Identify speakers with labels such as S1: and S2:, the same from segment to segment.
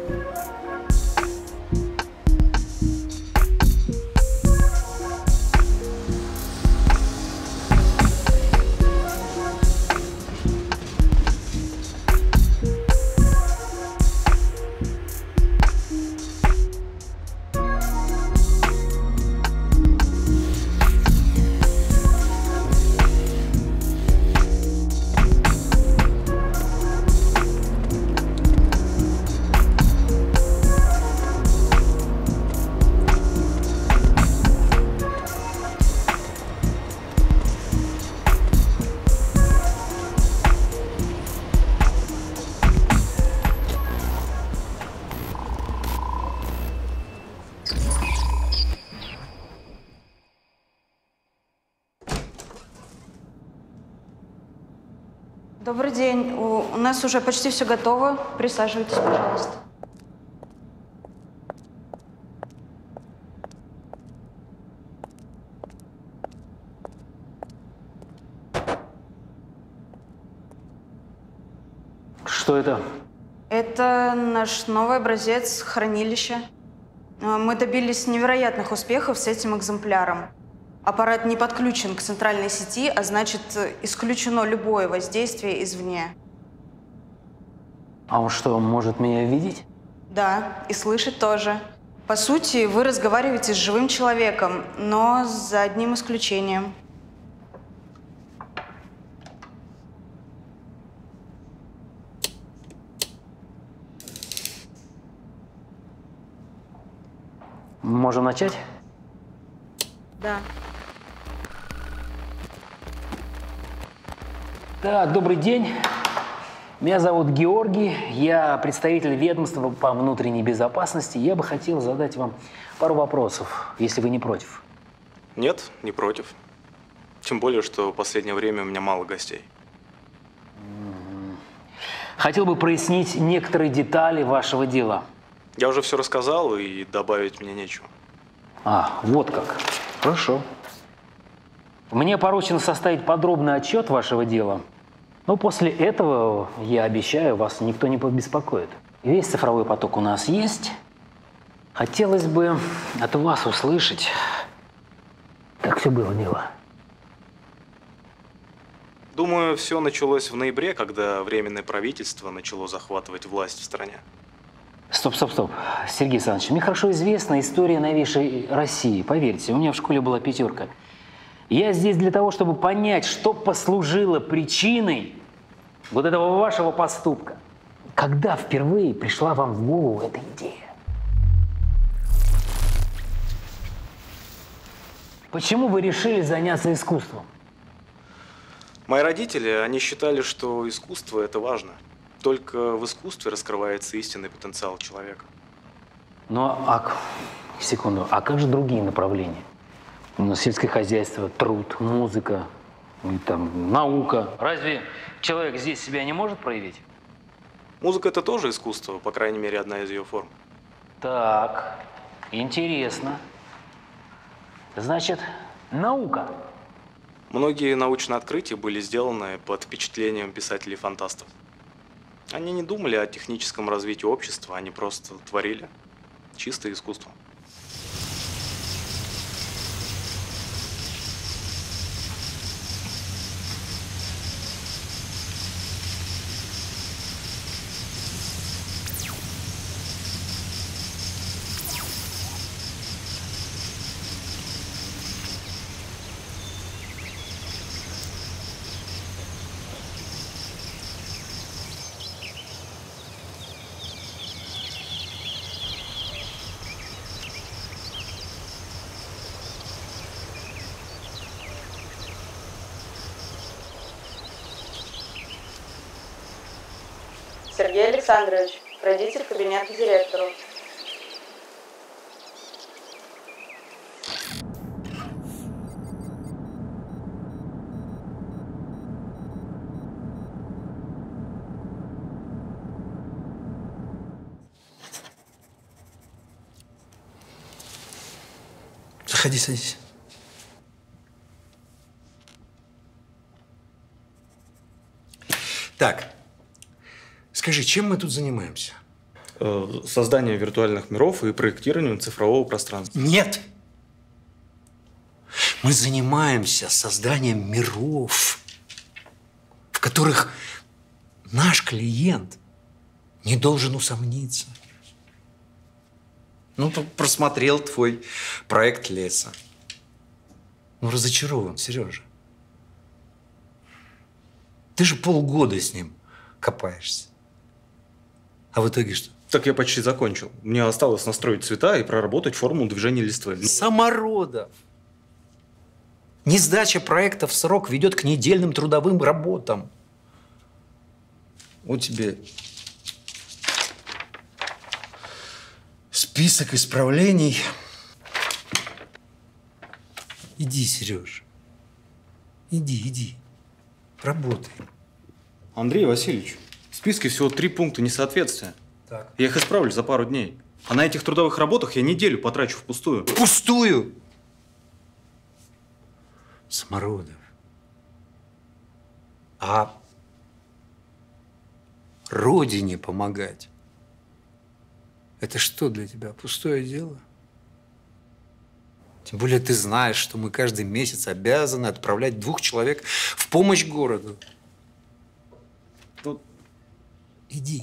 S1: Добрый день. У нас уже почти все готово. Присаживайтесь, пожалуйста.
S2: Что это?
S1: Это наш новый образец хранилища. Мы добились невероятных успехов с этим экземпляром. Аппарат не подключен к центральной сети, а значит, исключено любое воздействие извне.
S2: А он что, может меня видеть?
S1: Да, и слышать тоже. По сути, вы разговариваете с живым человеком, но за одним исключением.
S2: Можем начать?
S1: Да.
S2: Так, добрый день. Меня зовут Георгий. Я представитель ведомства по внутренней безопасности. Я бы хотел задать вам пару вопросов, если вы не против.
S3: Нет, не против. Тем более, что в последнее время у меня мало гостей.
S2: Хотел бы прояснить некоторые детали вашего дела.
S3: Я уже все рассказал, и добавить мне нечего.
S2: А, вот как. Хорошо. Мне поручено составить подробный отчет вашего дела. Но после этого, я обещаю, вас никто не побеспокоит. Весь цифровой поток у нас есть. Хотелось бы от вас услышать, как все было дело.
S3: Думаю, все началось в ноябре, когда Временное правительство начало захватывать власть в стране.
S2: Стоп. Сергей Александрович, мне хорошо известна история новейшей России. Поверьте, у меня в школе была 5. Я здесь для того, чтобы понять, что послужило причиной вот этого вашего поступка. Когда впервые пришла вам в голову эта идея? Почему вы решили заняться искусством?
S3: Мои родители, они считали, что искусство – это важно. Только в искусстве раскрывается истинный потенциал человека.
S2: Ну, секунду, а как же другие направления? Сельское хозяйство, труд, музыка, и там, наука. Разве человек здесь себя не может проявить?
S3: Музыка – это тоже искусство, по крайней мере, одна из ее форм.
S2: Так, интересно. Значит, наука.
S3: Многие научные открытия были сделаны под впечатлением писателей-фантастов. Они не думали о техническом развитии общества, они просто творили чистое искусство.
S1: Сергей Александрович, пройдите в кабинет к директору.
S4: Заходи, садись. Так, скажи, чем мы тут занимаемся?
S3: Создание виртуальных миров и проектирование цифрового пространства.
S4: Нет! Мы занимаемся созданием миров, в которых наш клиент не должен усомниться. Ну, просмотрел твой проект леса. Ну, разочарован, Сережа. Ты же полгода с ним копаешься. А в итоге что?
S3: Так я почти закончил. Мне осталось настроить цвета и проработать формулу движения листвы.
S4: Самородов. Несдача проекта в срок ведет к недельным трудовым работам. Вот тебе список исправлений. Иди, Сереж. Иди. Работай.
S3: Андрей Васильевич, в списке всего 3 пункта несоответствия.
S4: Так.
S3: Я их исправлю за пару дней. А на этих трудовых работах я неделю потрачу впустую.
S4: Пустую! Самородов. А родине помогать — это что для тебя, пустое дело? Тем более ты знаешь, что мы каждый месяц обязаны отправлять 2 человек в помощь городу.
S3: Тут...
S4: Иди.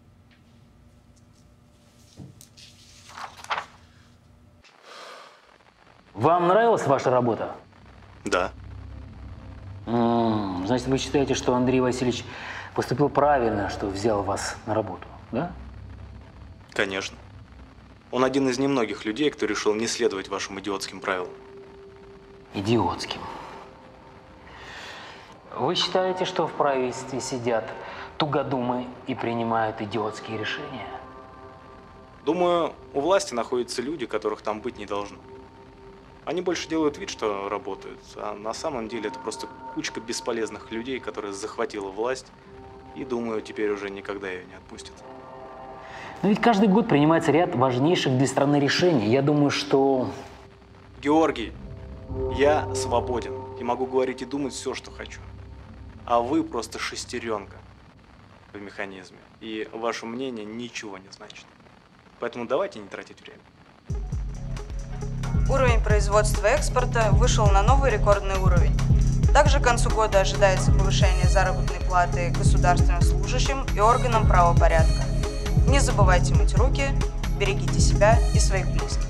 S2: Вам нравилась ваша работа?
S3: Да.
S2: Значит, вы считаете, что Андрей Васильевич поступил правильно, что взял вас на работу, да?
S3: Конечно. Он один из немногих людей, кто решил не следовать вашим идиотским правилам.
S2: Идиотским. Вы считаете, что в правительстве сидят тугодумы и принимают идиотские решения?
S3: Думаю, у власти находятся люди, которых там быть не должно. Они больше делают вид, что работают, а на самом деле это просто кучка бесполезных людей, которая захватила власть и, думаю, теперь уже никогда ее не отпустит.
S2: Но ведь каждый год принимается ряд важнейших для страны решений. Я думаю, что...
S3: Георгий, я свободен и могу говорить и думать все, что хочу. А вы просто шестеренка в механизме, и ваше мнение ничего не значит. Поэтому давайте не тратить время.
S1: Уровень производства и экспорта вышел на новый рекордный уровень. Также к концу года ожидается повышение заработной платы государственным служащим и органам правопорядка. Не забывайте мыть руки, берегите себя и своих близких.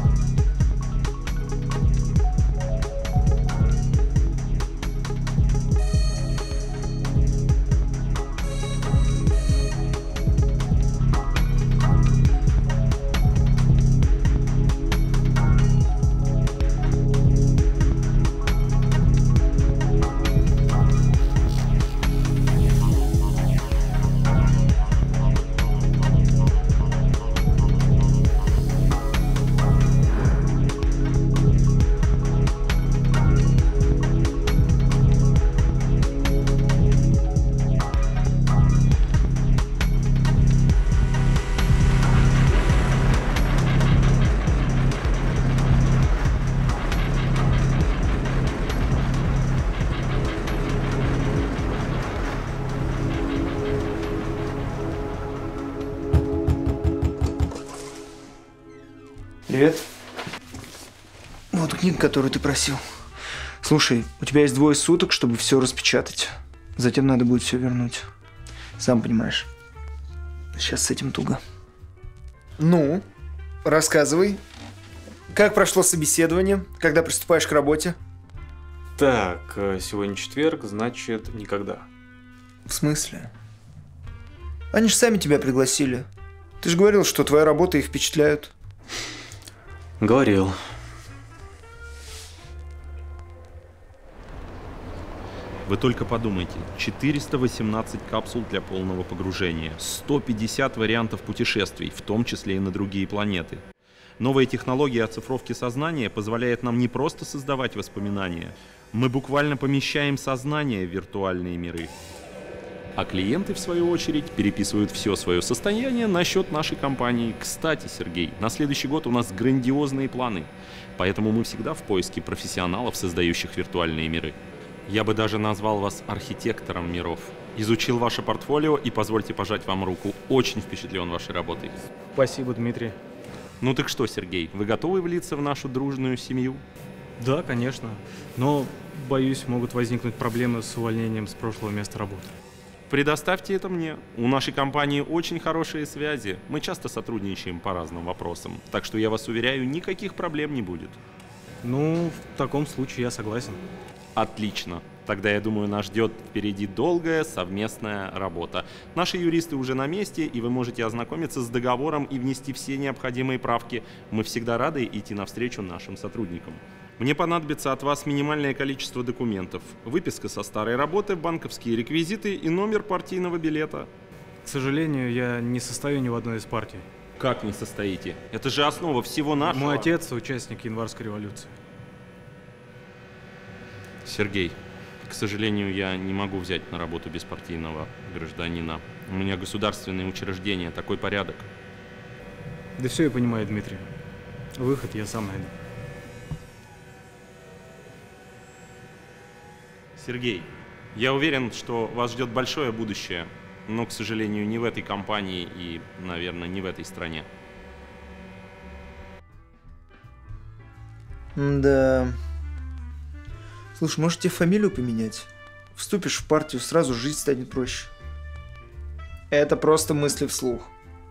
S5: Привет. Вот книга, которую ты просил. Слушай, у тебя есть 2 суток, чтобы все распечатать. Затем надо будет все вернуть. Сам понимаешь. Сейчас с этим туго. Ну, рассказывай. Как прошло собеседование? Когда приступаешь к работе?
S3: Так, сегодня четверг, значит, никогда.
S5: В смысле? Они же сами тебя пригласили. Ты же говорил, что твоя работа их впечатляет.
S3: Говорил.
S6: Вы только подумайте, 418 капсул для полного погружения, 150 вариантов путешествий, в том числе и на другие планеты. Новая технология оцифровки сознания позволяет нам не просто создавать воспоминания, мы буквально помещаем сознание в виртуальные миры. А клиенты, в свою очередь, переписывают все свое состояние на счет нашей компании. Кстати, Сергей, на следующий год у нас грандиозные планы, поэтому мы всегда в поиске профессионалов, создающих виртуальные миры. Я бы даже назвал вас архитектором миров. Изучил ваше портфолио и позвольте пожать вам руку. Очень впечатлен вашей работой.
S5: Спасибо, Дмитрий.
S6: Ну так что, Сергей, вы готовы влиться в нашу дружную семью?
S7: Да, конечно. Но, боюсь, могут возникнуть проблемы с увольнением с прошлого места работы.
S6: Предоставьте это мне. У нашей компании очень хорошие связи. Мы часто сотрудничаем по разным вопросам. Так что я вас уверяю, никаких проблем не будет.
S7: Ну, в таком случае я согласен.
S6: Отлично. Тогда, я думаю, нас ждет впереди долгая совместная работа. Наши юристы уже на месте, и вы можете ознакомиться с договором и внести все необходимые правки. Мы всегда рады идти навстречу нашим сотрудникам. Мне понадобится от вас минимальное количество документов. Выписка со старой работы, банковские реквизиты и номер партийного билета.
S7: К сожалению, я не состою ни в одной из партий.
S6: Как не состоите? Это же основа всего нашего.
S7: Мой отец – участник Январской революции.
S6: Сергей, к сожалению, я не могу взять на работу беспартийного гражданина. У меня государственные учреждения, такой порядок.
S7: Да все я понимаю, Дмитрий. Выход я сам найду.
S6: Сергей, я уверен, что вас ждет большое будущее, но, к сожалению, не в этой компании и, наверное, не в этой стране.
S5: Да. Слушай, может тебе фамилию поменять? Вступишь в партию, сразу жизнь станет проще. Это просто мысли вслух.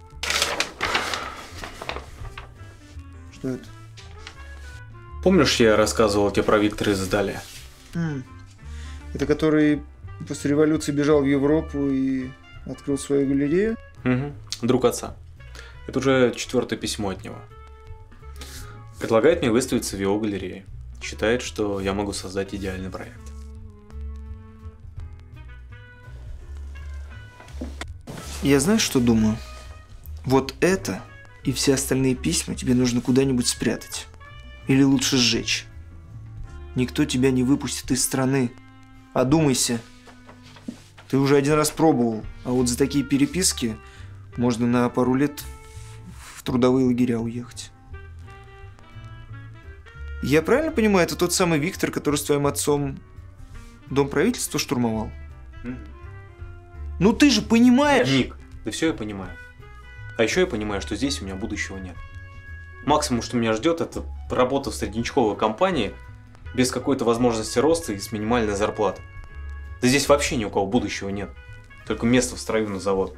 S5: Что это?
S3: Помнишь, я рассказывал тебе про Виктора из Италии?
S5: Это который после революции бежал в Европу и открыл свою галерею?
S3: Угу. Друг отца. Это уже 4-е письмо от него. Предлагает мне выставиться в его галерее. Считает, что я могу создать идеальный проект.
S5: Я знаешь, что думаю? Вот это и все остальные письма тебе нужно куда-нибудь спрятать. Или лучше сжечь. Никто тебя не выпустит из страны. Одумайся. Ты уже один раз пробовал, а вот за такие переписки можно на пару лет в трудовые лагеря уехать. Я правильно понимаю, это тот самый Виктор, который с твоим отцом дом правительства штурмовал? Ну ты же понимаешь!
S3: Ник, да все я понимаю. А еще я понимаю, что здесь у меня будущего нет. Максимум, что меня ждет, это работа в среднячковой компании без какой-то возможности роста и с минимальной зарплатой. Да здесь вообще ни у кого будущего нет. Только место в строю на завод.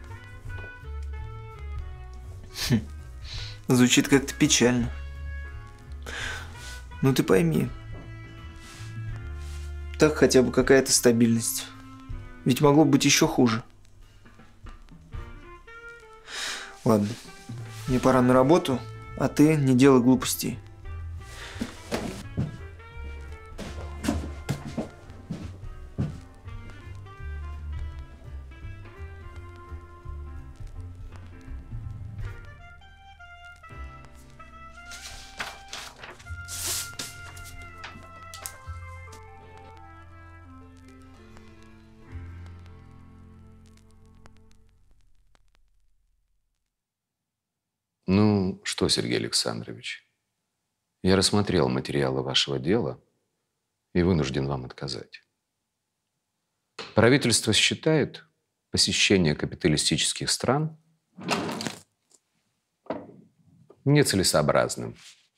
S5: Звучит как-то печально. Ну ты пойми. Так хотя бы какая-то стабильность. Ведь могло быть еще хуже. Ладно. Мне пора на работу, а ты не делай глупостей.
S8: Ну, что, Сергей Александрович, я рассмотрел материалы вашего дела и вынужден вам отказать. Правительство считает посещение капиталистических стран нецелесообразным.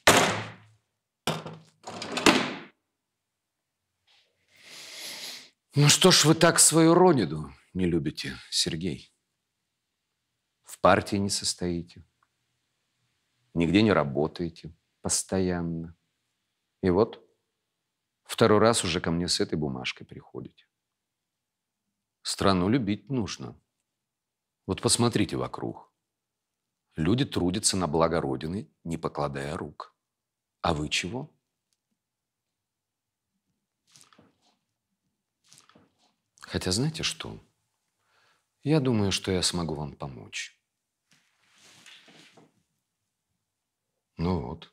S8: Ну что ж вы так свою родину не любите, Сергей? В партии не состоите. Нигде не работаете постоянно. И вот второй раз уже ко мне с этой бумажкой приходите. Страну любить нужно. Вот посмотрите вокруг. Люди трудятся на благо Родины, не покладая рук. А вы чего? Хотя знаете что? Я думаю, что я смогу вам помочь. Ну вот.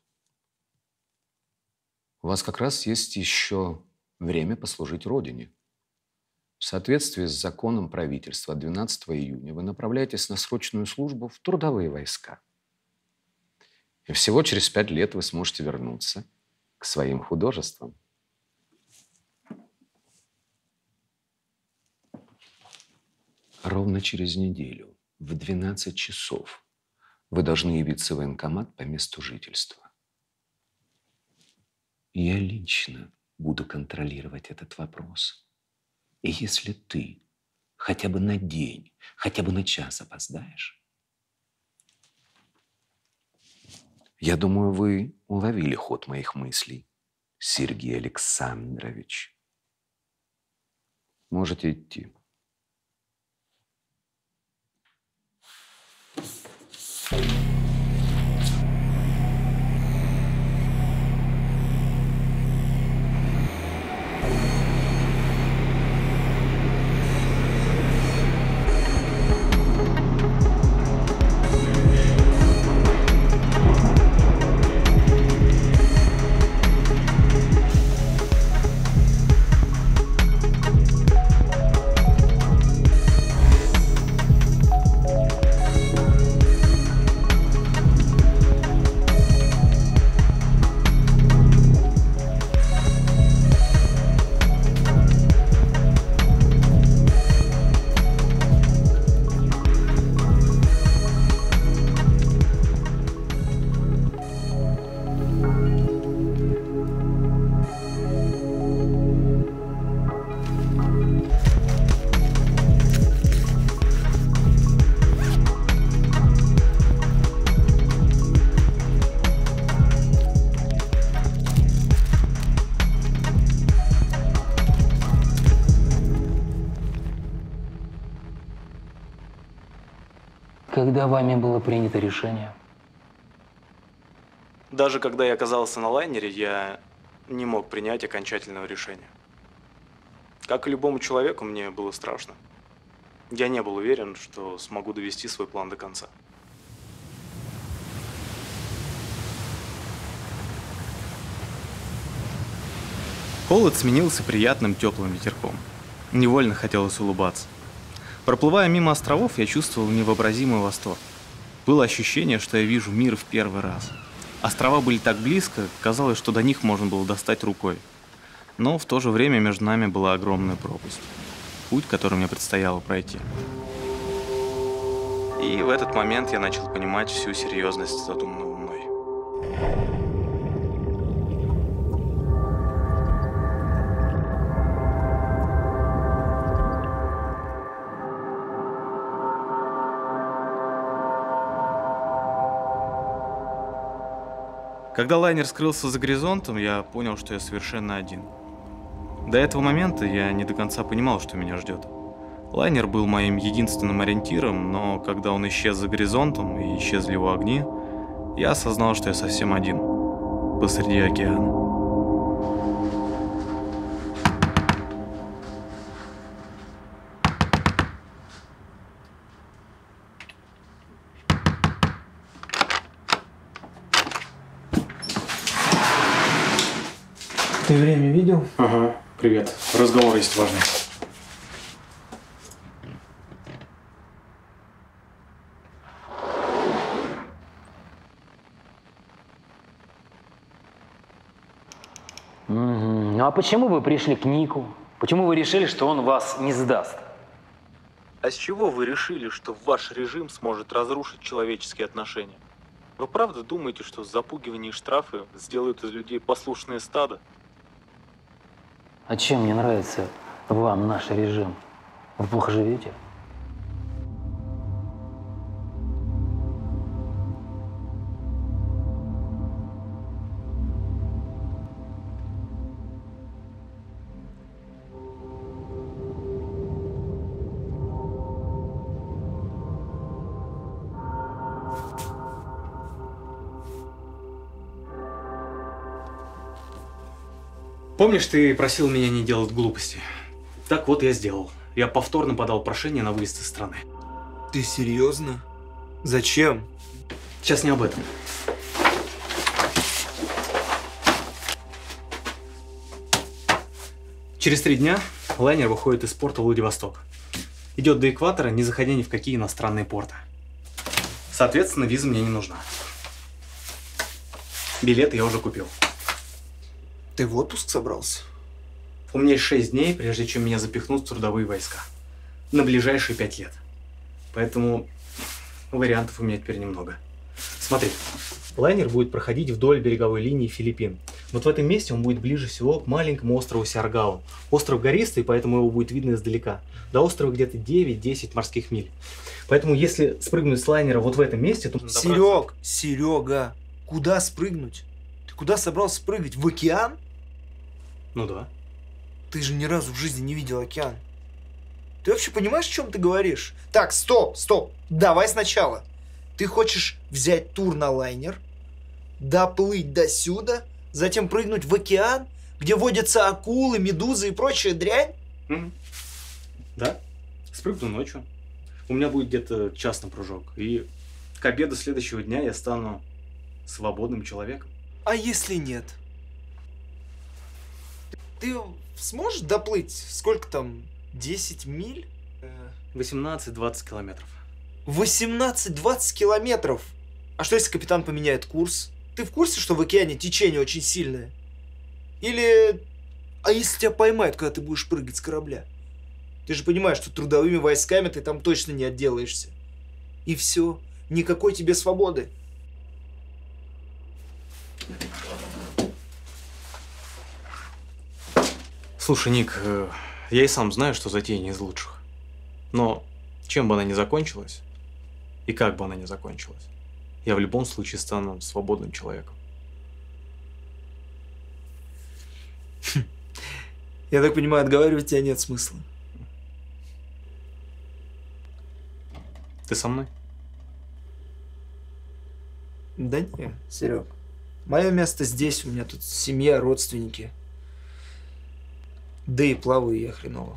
S8: У вас как раз есть еще время послужить Родине. В соответствии с законом правительства 12 июня вы направляетесь на срочную службу в трудовые войска. И всего через 5 лет вы сможете вернуться к своим художествам. Ровно через неделю в 12 часов вы должны явиться в военкомат по месту жительства. Я лично буду контролировать этот вопрос. И если ты хотя бы на день, хотя бы на час опоздаешь, я думаю, вы уловили ход моих мыслей, Сергей Александрович. Можете идти.
S2: Когда вами было принято решение?
S3: Даже когда я оказался на лайнере, я не мог принять окончательного решения. Как и любому человеку, мне было страшно. Я не был уверен, что смогу довести свой план до конца.
S7: Холод сменился приятным теплым ветерком. Невольно хотелось улыбаться. Проплывая мимо островов, я чувствовал невообразимый восторг. Было ощущение, что я вижу мир в первый раз. Острова были так близко, казалось, что до них можно было достать рукой. Но в то же время между нами была огромная пропасть. Путь, который мне предстояло пройти. И в этот момент я начал понимать всю серьезность задуманного мной. Когда лайнер скрылся за горизонтом, я понял, что я совершенно один. До этого момента я не до конца понимал, что меня ждет. Лайнер был моим единственным ориентиром, но когда он исчез за горизонтом и исчезли его огни, я осознал, что я совсем один посреди океана.
S5: Ты время видел?
S7: Ага, привет. Разговор есть важный.
S2: Ну а почему вы пришли к Нику? Почему вы решили, что он вас не сдаст?
S3: А с чего вы решили, что ваш режим сможет разрушить человеческие отношения? Вы правда думаете, что запугивание и штрафы сделают из людей послушные стадо?
S2: А чем не нравится вам наш режим? Вы плохо живете?
S7: Помнишь, ты просил меня не делать глупости? Так вот я сделал. Я повторно подал прошение на выезд из страны.
S5: Ты серьезно? Зачем?
S7: Сейчас не об этом. Через 3 дня лайнер выходит из порта Владивосток. Идет до экватора, не заходя ни в какие иностранные порты. Соответственно, виза мне не нужна. Билет я уже купил.
S5: Ты в отпуск собрался?
S7: У меня есть 6 дней, прежде чем меня запихнут в трудовые войска.
S3: на ближайшие 5 лет. Поэтому вариантов у меня теперь немного. Смотри, лайнер будет проходить вдоль береговой линии Филиппин. Вот в этом месте он будет ближе всего к маленькому острову Сиаргау. Остров гористый, поэтому его будет видно издалека. До острова где-то 9-10 морских миль. Поэтому если спрыгнуть с лайнера вот в этом месте, то...
S5: Серега, куда спрыгнуть? Ты куда собрался прыгать? В океан?
S3: Ну да.
S5: Ты же ни разу в жизни не видел океан. Ты вообще понимаешь, о чем ты говоришь? Так, стоп. Давай сначала. Ты хочешь взять тур на лайнер, доплыть до сюда, затем прыгнуть в океан, где водятся акулы, медузы и прочая дрянь?
S3: Да. Спрыгну ночью. У меня будет где-то час на прыжок. И к обеду следующего дня я стану свободным человеком.
S5: А если нет? Ты сможешь доплыть? Сколько там? 10 миль?
S3: 18-20 километров.
S5: 18-20 километров? А что, если капитан поменяет курс? Ты в курсе, что в океане течение очень сильное? Или... А если тебя поймают, когда ты будешь прыгать с корабля? Ты же понимаешь, что трудовыми войсками ты там точно не отделаешься. И все. Никакой тебе свободы.
S3: Слушай, Ник, я и сам знаю, что затея не из лучших. Но чем бы она ни закончилась, и как бы она ни закончилась, я в любом случае стану свободным человеком.
S5: Я так понимаю, отговаривать тебя нет смысла.
S3: Ты со мной?
S5: Да не, Серег. Мое место здесь, у меня тут семья, родственники. Да и плаваю я хреново.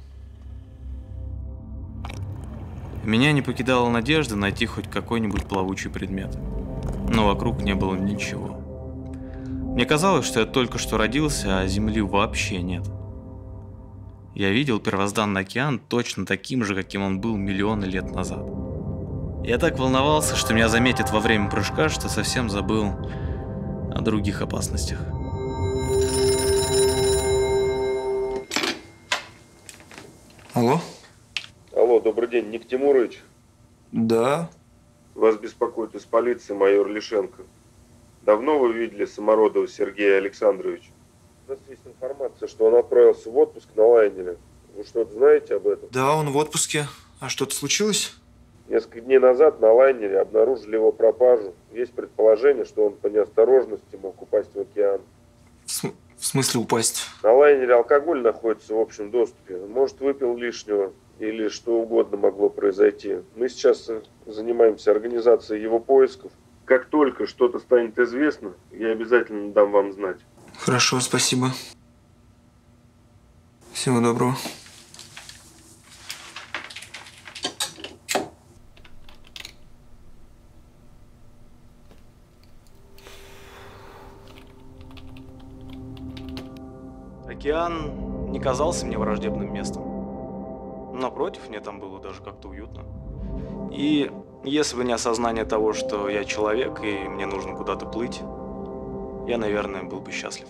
S7: Меня не покидала надежда найти хоть какой-нибудь плавучий предмет. Но вокруг не было ничего. Мне казалось, что я только что родился, а земли вообще нет. Я видел первозданный океан точно таким же, каким он был миллионы лет назад. Я так волновался, что меня заметят во время прыжка, что совсем забыл о других опасностях.
S5: Алло?
S9: Алло, добрый день, Ник Тимурович.
S5: Да.
S9: Вас беспокоит из полиции майор Лишенко. Давно вы видели Самородова Сергея Александровича? У нас есть информация, что он отправился в отпуск на лайнере. Вы что-то знаете об этом?
S5: Да, он в отпуске. А что-то случилось?
S9: Несколько дней назад на лайнере обнаружили его пропажу. Есть предположение, что он по неосторожности мог упасть в океан.
S5: В смысле упасть?
S9: На лайнере алкоголь находится в общем доступе. Может, выпил лишнего или что угодно могло произойти. Мы сейчас занимаемся организацией его поисков. Как только что-то станет известно, я обязательно дам вам знать.
S5: Хорошо, спасибо. Всего доброго.
S3: Океан не казался мне враждебным местом. Напротив, мне там было даже как-то уютно. И если бы не осознание того, что я человек и мне нужно куда-то плыть, я, наверное, был бы счастлив.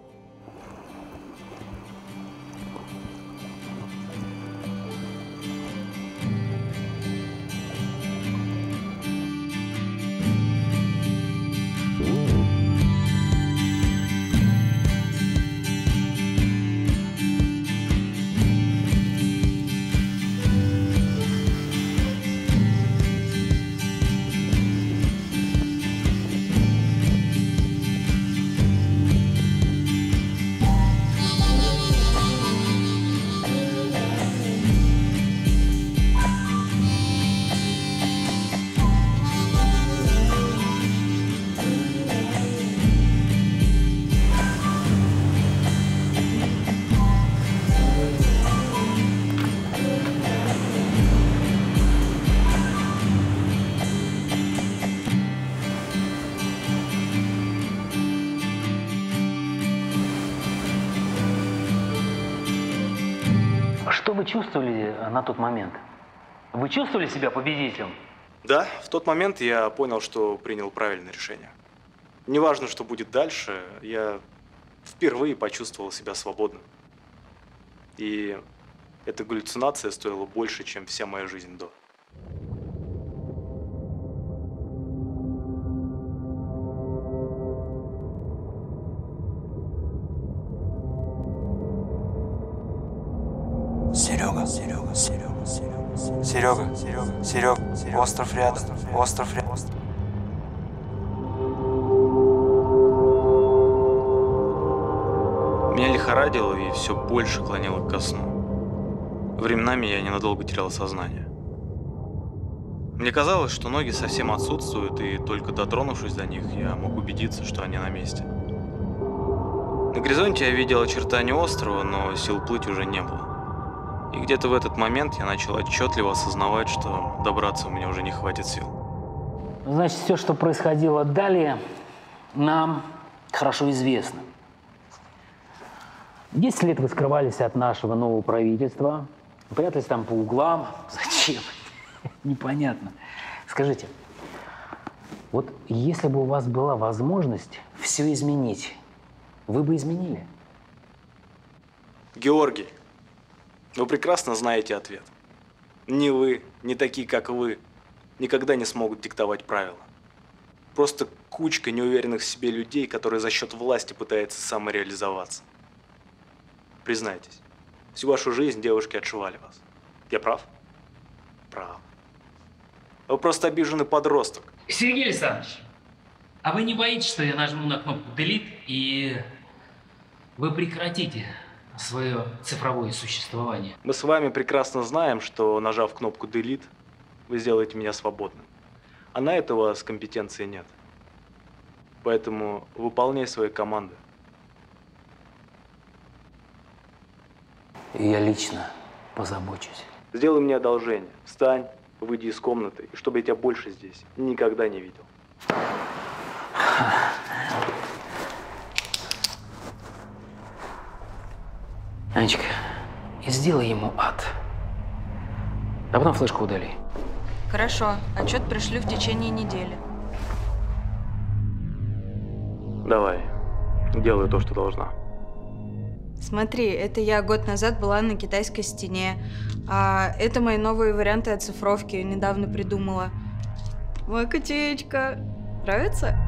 S2: Что вы чувствовали на тот момент? Вы чувствовали себя победителем?
S3: Да, в тот момент я понял, что принял правильное решение. Неважно, что будет дальше, я впервые почувствовал себя свободным. И Эта галлюцинация стоила больше, чем вся моя жизнь до.
S5: Серега, остров рядом, остров рядом.
S3: Меня лихорадило и все больше клонило ко сну. Временами я ненадолго терял сознание. Мне казалось, что ноги совсем отсутствуют, и только дотронувшись до них, я мог убедиться, что они на месте. На горизонте я видел очертания острова, но сил плыть уже не было. И где-то в этот момент я начал отчетливо осознавать, что добраться у меня уже не хватит сил.
S2: Значит, все, что происходило далее, нам хорошо известно. 10 лет вы скрывались от нашего нового правительства, прятались там по углам. Зачем? Непонятно. Скажите, вот если бы у вас была возможность все изменить, вы бы изменили?
S3: Георгий, вы прекрасно знаете ответ. Ни вы, ни такие, как вы, никогда не смогут диктовать правила. Просто кучка неуверенных в себе людей, которые за счет власти пытаются самореализоваться. Признайтесь, всю вашу жизнь девушки отшивали вас. Я прав? Прав. Вы просто обиженный подросток.
S2: Сергей Александрович, а вы не боитесь, что я нажму на кнопку Delete и вы прекратите свое цифровое существование?
S3: Мы с вами прекрасно знаем, что, нажав кнопку Delete, вы сделаете меня свободным. А на это у вас компетенции нет. Поэтому выполняй свои команды.
S2: И я лично позабочусь.
S3: Сделай мне одолжение. Встань, выйди из комнаты, и чтобы я тебя больше здесь никогда не видел.
S2: Анечка, и сделай ему ад. А потом флешку удали.
S1: Хорошо, отчет пришлю в течение недели.
S3: Давай, делай то, что должна.
S1: Смотри, это я год назад была на китайской стене. А это мои новые варианты оцифровки, недавно придумала. Моя котечка. Нравится?